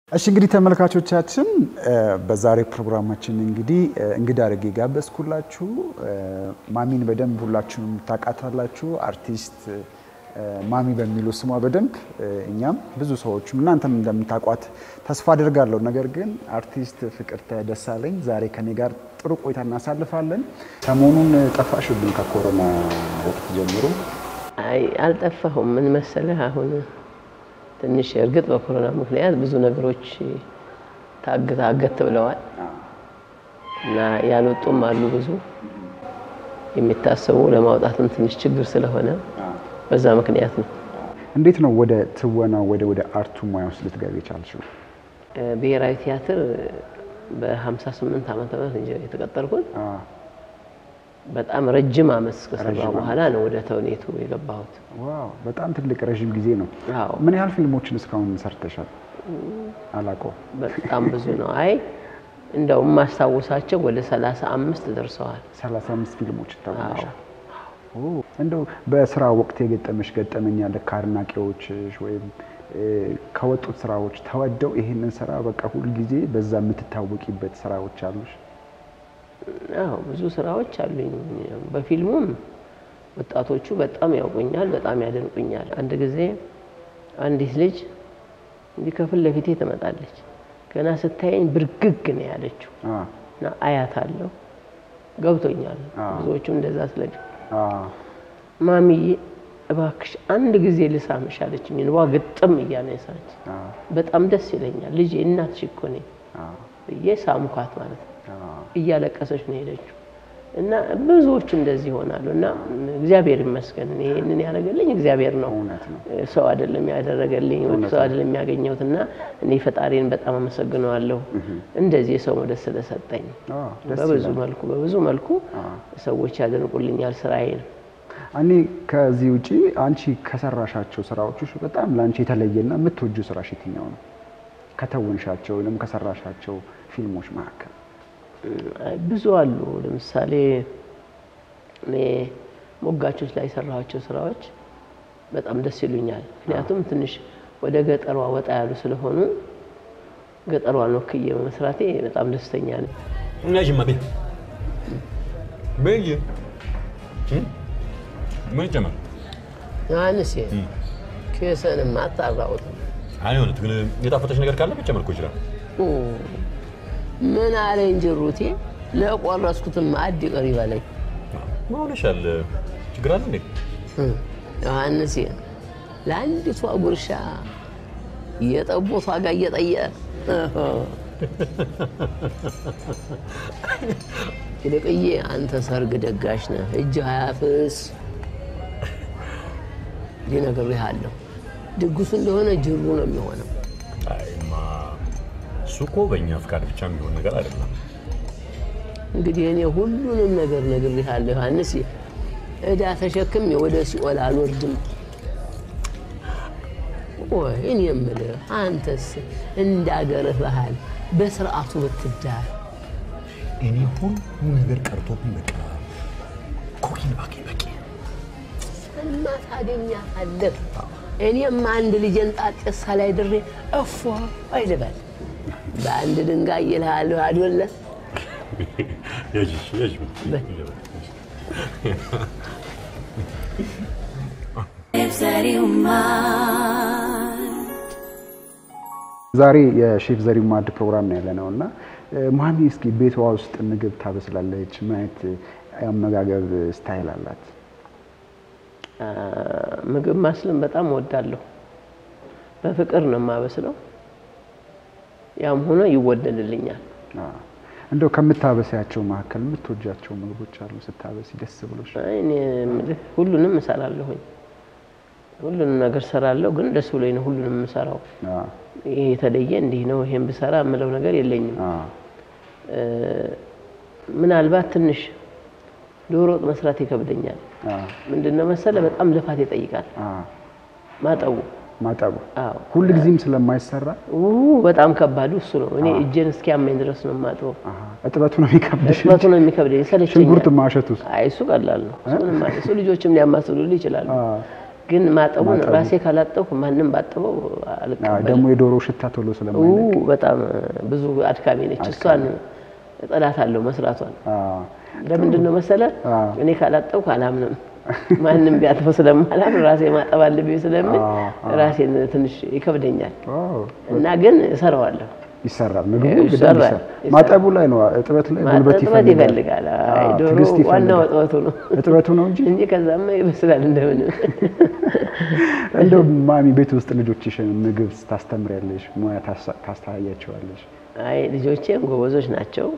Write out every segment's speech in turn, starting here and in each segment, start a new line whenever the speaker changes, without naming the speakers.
እሺ እንግዲህ ተመልካቾቻችን በዛሬ ፕሮግራማችን እንግዲህ እንግዳ አድርጌ ጋበዝኩላችሁ ማሚን በደንብ ሁላችሁም ታውቃታላችሁ አርቲስት ማሚ በሚለው ስሟ በደንብ እኛም ብዙ ሰዎች እናንተም እንደምታውቋት ተስፋ አደርጋለሁ ነገር ግን አርቲስት ፍቅርተ ደሳለኝ ዛሬ ከኔ ጋር ጥሩ ቆይታ እናሳልፋለን ሰሞኑን ጠፋሽብኝ ከኮሮና ወቅት ጀምሮ
አይ አልጠፋሁም ምን መሰለህ አሁን ትንሽ እርግጥ በኮሮና ምክንያት ብዙ ነገሮች ታገት ብለዋል እና ያልወጡም አሉ ብዙ የሚታሰቡ ለማውጣትም ትንሽ ችግር ስለሆነ በዛ ምክንያት ነው
እንዴት ነው ወደ ትወና ወደ አርቱ ሙያ ውስጥ ልትገቢ ቻልሽው
ብሔራዊ ቲያትር በ58 ዓመተ ምህረት የተቀጠርኩት በጣም ረጅም አመት ከሰራው በኋላ ነው ወደ ተውኔቱ የገባሁት
ዋው በጣም ትልቅ ረጅም ጊዜ ነው ምን ያህል ፊልሞችን እስካሁን ሰርተሻል አላቆ
በጣም ብዙ ነው አይ እንደው ማስታወሳቸው ወደ 35 ደርሰዋል
35 ፊልሞች ታውቃለሽ እንደው በስራ ወቅት የገጠመሽ ገጠመኛ ለካርናቂዎችሽ ወይም ከወጡት ስራዎች ተወደው ይሄንን ስራ በቃ ሁሉ ጊዜ በዛ የምትታወቂበት ስራዎች አሉሽ አዎ
ብዙ ስራዎች አሉኝ በፊልሙም ወጣቶቹ በጣም ያውቁኛል በጣም ያደንቁኛል አንድ ጊዜ አንዲት ልጅ እንዲከፍል ለፊቴ ተመጣለች ገና ስታየኝ ብርግግ ነው ያለችው እና አያታለሁ ገብቶኛል ብዙዎቹ እንደዛ ስለኝ ማሚ እባክሽ አንድ ጊዜ ልሳምሽ አለችኝ ነው ግጥም እያነሳች በጣም ደስ ይለኛል ልጅ እናትሽ እኮ ነኝ የሳምኳት ማለት እያለቀሰች ነው ሄደችው እና ብዙዎች እንደዚህ ሆናሉ እና እግዚአብሔር ይመስገን እኔን ያደረገልኝ እግዚአብሔር ነው ሰው አይደለም ያደረገልኝ ሰው አይደለም ያገኘውትና እኔ ፈጣሪን በጣም አመሰግናለሁ እንደዚህ ሰው ወደ ስለሰጠኝ በብዙ መልኩ ሰዎች ያደንቁልኛል ስራዬን
እኔ ከዚህ ውጪ አንቺ ከሰራሻቸው ስራዎችሽ በጣም ላንቺ የተለየና የምትወጂው ስራሽ የትኛው ነው ከተወንሻቸው ወይም ከሰራሻቸው ፊልሞች መካከል
ብዙ አሉ ለምሳሌ እኔ ሞጋቾች ላይ ሰራኋቸው ስራዎች በጣም ደስ ይሉኛል ምክንያቱም ትንሽ ወደ ገጠሯ ወጣ ያሉ ስለሆኑ ገጠሯን ወክዬ መስራቴ በጣም ደስተኛ ነኝ
እናጂ ማቤ በይ ምን ጀመር
አንሴ ከሰንም አጣራውት
አይሆንም ግን የጣፈተሽ ነገር ካለ ብቻ ይችላል
ምን አለ እንጀሩቴ ለቆረስኩት ማድ ይቀር ይባለኝ
ማውለሻል ችግር አለ እንዴ
አንሴ ለአንዲቷ ጉርሻ የጠቦቷ ጋር እየጠየ ይልቅዬ አንተ ሰርግ ደጋሽ ነህ እጅ አያፍስ ሊነግርሃለሁ ድግሱ እንደሆነ ጅሩ ነው የሚሆነው
አይማ ሱቆ በእኛ ፍቃድ ብቻ የሚሆን ነገር አይደለም
እንግዲህ እኔ ሁሉንም ነገር ነግሬሃለሁ ዮሐንስ እዳ ተሸክም ወደ ሲኦል አልወርድም ወይ እኔ የምልህ አንተስ እንዳገርህ ባህል በስርዓቱ ብትዳር
እኔ ሁሉ ነገር ቀርቶብኝ በቃ ኮኪን ባቂ
ማታገኛለህ እኔም አንድ ልጅን ጣጥሳ ላይ ድሬ እፎ አይልበል በአንድ ድንጋይ ይላል አይደለ
ያጂ
ዛሬ የሼፍ ዘሪሁን ማድ ፕሮግራም ነው ያለነውና ማሚ እስኪ ቤቷ ውስጥ ምግብ ታበስላለች ማለት ያመጋገብ ስታይል አላት
ምግብ ማስለም በጣም ወዳለሁ በፍቅር ነው ማበስለው ያም ሆነ ይወደድልኛል
እንደው ከምታበሳያቸው መካከል የምትወጃቸው ምግቦች አሉ ስታበሲ ደስ ብሎሽ
እኔ ሁሉንም እሰራለሁኝ ሁሉንም ነገር ሰራለሁ ግን ደስ ብሎኝ ነው ሁሉንም እሰራው ይሄ የተለየ እንዲህ ነው ይሄን ብሰራ ምለው ነገር የለኝም ምናልባት ትንሽ ዶሮ ወጥ መስራት ይከብደኛል ምንድነው መሰለ በጣም ልፋት ይጠይቃል ማጠቡ
ሁሉ ጊዜም ስለማይሰራ
በጣም ከባዱ እሱ ነው እኔ እጄን እስኪያመኝ ድረስ ነው ማጠው
እጥበቱ ነው የሚከብደሽ
እጥበቱ ነው የሚከብደኝ ሰለቸኝ
ሽንኩርት ማሸቱስ
አይ እሱ ቀላል ነው እሱንም ማለት እሱ ልጆችም ሊያማስሉልኝ ይችላሉ ግን ማጠቡን ራሴ ካላጠብኩ ማንንም ባጠበው አልቀበልም
ደግሞ የዶሮ ሽታ ቶሎ ስለማይለቅ
በጣም ብዙ አድካሚ ነች እሷን ጠላት አለው መስራቷን ለምንድን ነው መሰለ እኔ ካላጠብኩ አላምንም ማንንም ቢያጥፈው ስለማላም ራሴ ማጠብ አለብኝ ስለምን ራሴን ትንሽ ይከብደኛል እና ግን እሰራዋለሁ
ይሰራል ምግቡ ግዴታ ማጠቡ ላይ ነው እጥበት ላይ ጉልበት
ይፈልጋል ዶሮ ዋናው እጥበቱ ነው
እንጂ
ከዛማ ይበስላል እንደምን
እንደው ማሚ ቤት ውስጥ ልጆችሽን ምግብ ታስተምሪያለሽ ሙያ ታስተያያቸዋለሽ
አይ ልጆቼም ጎበዞች ናቸው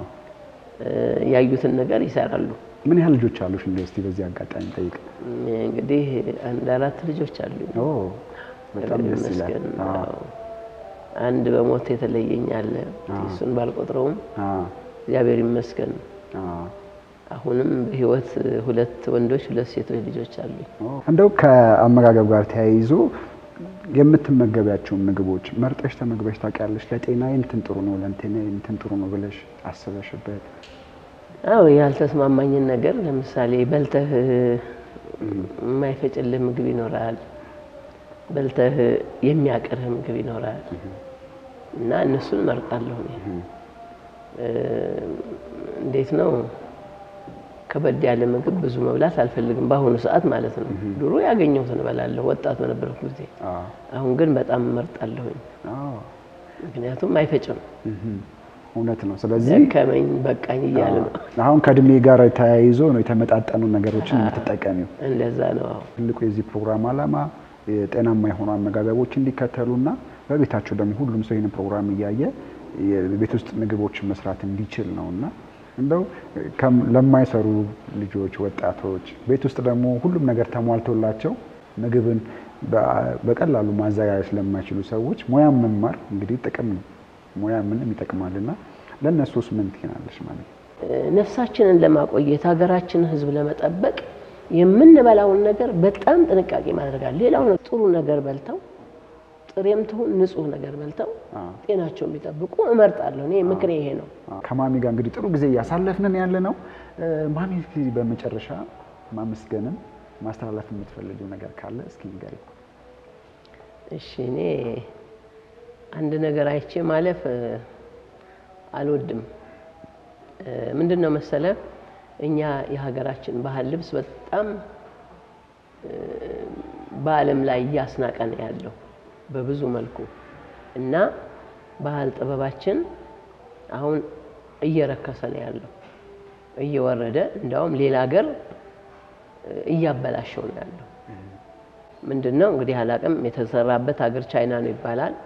ያዩትን ነገር ይሰራሉ
ምን ያህል ልጆች አሉሽ እንደው እስቲ በዚህ አጋጣሚ ጠይቅ
እንግዲህ አንድ አራት ልጆች አሉኝ
በጣም ደስ ይላል
አንድ በሞት የተለየኝ አለ እሱን ባልቆጥረውም እግዚአብሔር ይመስገን አሁንም በህይወት ሁለት ወንዶች ሁለት ሴቶች ልጆች አሉኝ
እንደው ከአመጋገብ ጋር ተያይዞ የምትመገቢያቸው ምግቦች መርጠሽ ተመግበሽ ታውቂያለሽ ለጤናዬ እንትን ጥሩ ነው ለእንትኔ እንትን ጥሩ ነው ብለሽ አስበሽበት
አዎ ያልተስማማኝን ነገር ለምሳሌ በልተህ የማይፈጭልህ ምግብ ይኖራል በልተህ የሚያቀርህ ምግብ ይኖራል እና እነሱን መርጣለሁ እንዴት ነው ከበድ ያለ ምግብ ብዙ መብላት አልፈልግም በአሁኑ ሰዓት ማለት ነው ድሮ ያገኘሁትን እበላለሁ ወጣት በነበርኩ ጊዜ አሁን ግን በጣም መርጣለሁ ምክንያቱም አይፈጭም
እውነት ነው ስለዚህ
ከመኝ በቃኝ ይያለ ነው
አሁን ከድሜ ጋር ተያይዞ ነው የተመጣጠኑ ነገሮችን የምትጠቀሚው
እንደዛ ነው
ትልቁ የዚህ ፕሮግራም አላማ የጤናማ የሆኑ አመጋገቦች እንዲከተሉና በቤታቸው ደግሞ ሁሉም ሰው ይሄን ፕሮግራም እያየ የቤት ውስጥ ምግቦችን መስራት እንዲችል ነውና እንደው ለማይሰሩ ልጆች ወጣቶች ቤት ውስጥ ደግሞ ሁሉም ነገር ተሟልቶላቸው ምግብን በቀላሉ ማዘጋጀት ለማይችሉ ሰዎች ሙያ መማር እንግዲህ ጥቅም ነው ሙያ ምንም ይጠቅማልና ለነሱስ ምን ትናለሽ ማለት
ነፍሳችንን ለማቆየት ሀገራችንን ህዝብ ለመጠበቅ የምንበላውን ነገር በጣም ጥንቃቄ ማድረግ አለ ሌላው ጥሩ ነገር በልተው ጥሬም ተሆን ንጹህ ነገር በልተው ጤናቸውን ቢጠብቁ እመርጣለሁ እኔ ምክሬ ይሄ ነው
ከማሚ ጋር እንግዲህ ጥሩ ጊዜ ያሳለፍነን ያለ ነው ማሚ በመጨረሻ ማመስገንም ማስተላለፍ የምትፈልጊው ነገር ካለ እስኪ ንገሪ
እሺ እኔ አንድ ነገር አይቼ ማለፍ አልወድም ምንድነው መሰለ እኛ የሀገራችን ባህል ልብስ በጣም በአለም ላይ ያስናቀን ያለው በብዙ መልኩ እና ባህል ጥበባችን አሁን እየረከሰ ነው ያለው እየወረደ እንደውም ሌላ ሀገር እያበላሸው ነው ያለው ምንድነው እንግዲህ አላቀም የተሰራበት ሀገር ቻይና ነው ይባላል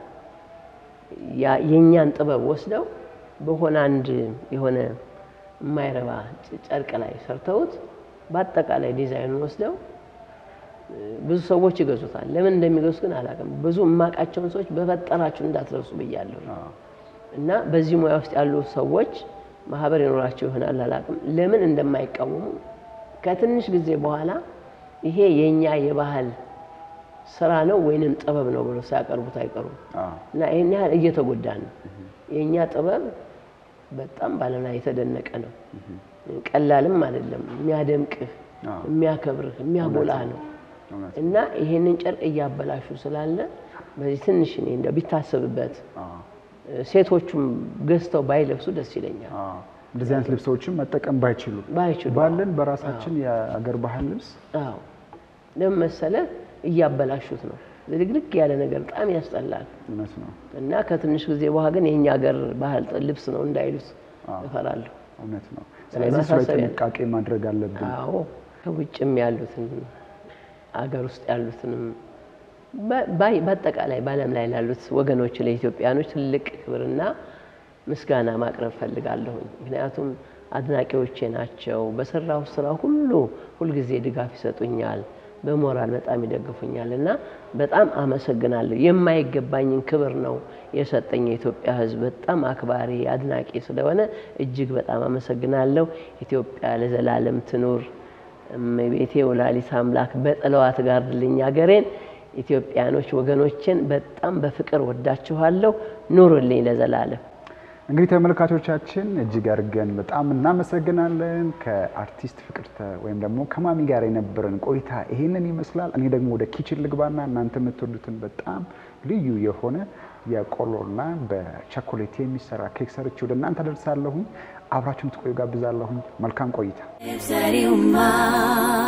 የኛን ጥበብ ወስደው በሆነ አንድ የሆነ ማይረባ ጨርቅ ላይ ሰርተውት በአጠቃላይ ዲዛይኑን ወስደው ብዙ ሰዎች ይገዙታል ለምን እንደሚገዙ ግን አላቀም ብዙ ማቃቸውን ሰዎች በፈጠራችሁ እንዳትረሱ በያለሁ እና በዚህ ሙያ ውስጥ ያሉ ሰዎች ማህበር ይኖራቸው ይሆናል አላቀም ለምን እንደማይቃወሙ ከትንሽ ጊዜ በኋላ ይሄ የኛ የባህል ስራ ነው ወይንም ጥበብ ነው ብለው ሲያቀርቡት አይቀሩም እና ይሄን ያህል እየተጎዳን የኛ ጥበብ በጣም ባለም ላይ የተደነቀ ነው ቀላልም አይደለም የሚያደምቅ የሚያከብር የሚያጎላ ነው እና ይሄንን ጨርቅ እያበላሹ ስላለ በዚህ ትንሽ እኔ እንደው ቢታሰብበት ሴቶቹም ገዝተው ባይለብሱ ደስ ይለኛል
እንደዚህ አይነት ልብሶችን መጠቀም ባይችሉ ባለን በራሳችን የአገር ባህል ልብስ ለምሳሌ እያበላሹት ነው ለግልግ ያለ ነገር በጣም ያስጠላል እውነት ነው
እና ከትንሽ ጊዜ በኋላ ግን የኛ ሀገር ባህል ልብስ ነው እንዳይሉት እፈራለሁ
እውነት ነው ስለዚህ ጥንቃቄ ማድረግ አለብን
አዎ ከውጭም ያሉትን አገር ውስጥ ያሉትንም በአጠቃላይ ባለም ላይ ያሉት ወገኖች ለኢትዮጵያኖች ትልቅ ክብርና ምስጋና ማቅረብ ፈልጋለሁ ምክንያቱም አድናቂዎቼ ናቸው በሰራው ስራ ሁሉ ጊዜ ድጋፍ ይሰጡኛል በሞራል በጣም ይደግፉኛልና በጣም አመሰግናለሁ የማይገባኝን ክብር ነው የሰጠኝ የኢትዮጵያ ህዝብ በጣም አክባሪ አድናቂ ስለሆነ እጅግ በጣም አመሰግናለሁ ኢትዮጵያ ለዘላለም ትኑር እመቤቴ ወላዲተ አምላክ በጥለዋት ጋርልኝ ሀገሬን ኢትዮጵያኖች ወገኖችን በጣም በፍቅር ወዳችኋለሁ ኑሩልኝ ለዘላለም
እንግዲህ ተመልካቾቻችን እጅግ አድርገን በጣም እናመሰግናለን ከአርቲስት ፍቅርተ ወይም ደግሞ ከማሚ ጋር የነበረን ቆይታ ይሄንን ይመስላል እኔ ደግሞ ወደ ኪችን ልግባና እናንተ የምትወዱትን በጣም ልዩ የሆነ የቆሎና በቸኮሌት የሚሰራ ኬክ ሰርቼ ወደ እናንተ ደርሳለሁ አብራችሁን ትቆዩ ጋብዛለሁ መልካም ቆይታ